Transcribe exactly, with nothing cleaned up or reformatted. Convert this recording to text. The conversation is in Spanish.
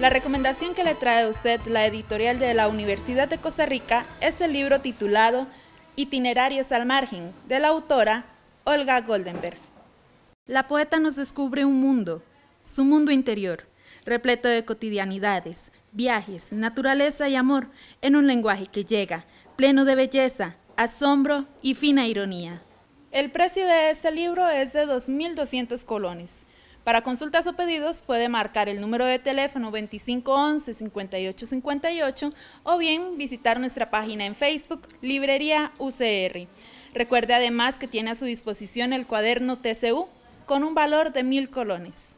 La recomendación que le trae a usted la editorial de la Universidad de Costa Rica es el libro titulado Itinerarios al margen, de la autora Olga Goldenberg. La poeta nos descubre un mundo, su mundo interior, repleto de cotidianidades, viajes, naturaleza y amor, en un lenguaje que llega, pleno de belleza, asombro y fina ironía. El precio de este libro es de dos mil doscientos colones. Para consultas o pedidos puede marcar el número de teléfono veinticinco once, cincuenta y ocho cincuenta y ocho o bien visitar nuestra página en Facebook, Librería U C R. Recuerde además que tiene a su disposición el cuaderno T C U con un valor de mil colones.